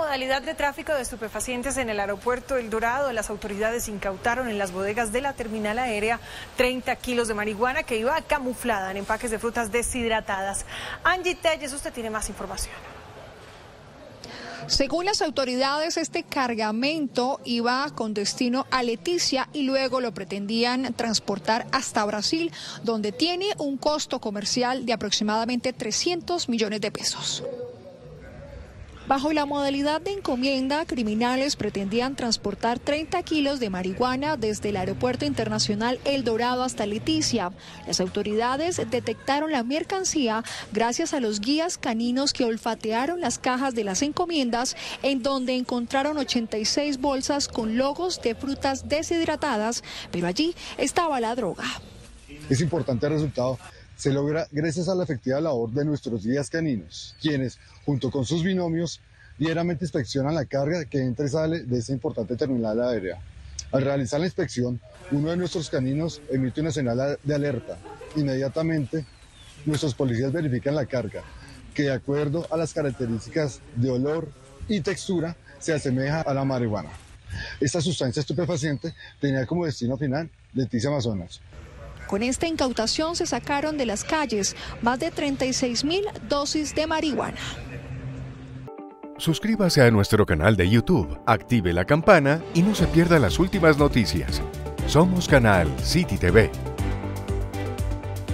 modalidad de tráfico de estupefacientes en el aeropuerto El Dorado, las autoridades incautaron en las bodegas de la terminal aérea 30 kilos de marihuana que iba camuflada en empaques de frutas deshidratadas. Angie Telles, usted tiene más información. Según las autoridades, este cargamento iba con destino a Leticia y luego lo pretendían transportar hasta Brasil, donde tiene un costo comercial de aproximadamente 300 millones de pesos. Bajo la modalidad de encomienda, criminales pretendían transportar 30 kilos de marihuana desde el Aeropuerto Internacional El Dorado hasta Leticia. Las autoridades detectaron la mercancía gracias a los guías caninos que olfatearon las cajas de las encomiendas, en donde encontraron 86 bolsas con logos de frutas deshidratadas, pero allí estaba la droga. Es importante el resultado. Se logra gracias a la efectiva labor de nuestros guías caninos, quienes, junto con sus binomios, diariamente inspeccionan la carga que entra y sale de esa importante terminal aérea. Al realizar la inspección, uno de nuestros caninos emite una señal de alerta. Inmediatamente, nuestros policías verifican la carga, que de acuerdo a las características de olor y textura, se asemeja a la marihuana. Esta sustancia estupefaciente tenía como destino final Leticia, Amazonas. Con esta incautación se sacaron de las calles más de 36.000 dosis de marihuana. Suscríbase a nuestro canal de YouTube, active la campana y no se pierda las últimas noticias. Somos Canal City TV.